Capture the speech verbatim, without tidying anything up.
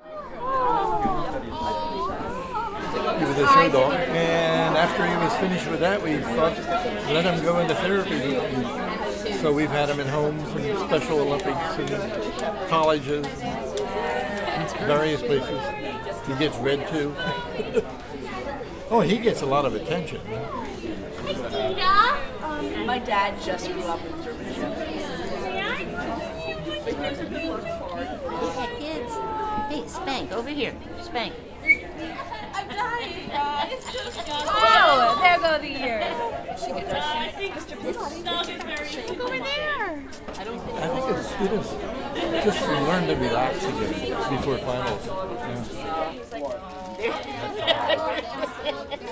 He was a show dog, and after he was finished with that, we thought let him go into therapy. And so we've had him in homes and Special Olympics and colleges, various places. He gets read too. Oh, he gets a lot of attention. My dad just grew up with German Shepherds. Hey, kids. Hey, Spank, over here. Spank. I'm dying, guys. Oh, there go the ears. I think this dog is very Look over there. I think the students just learn to relax again before finals. Yeah.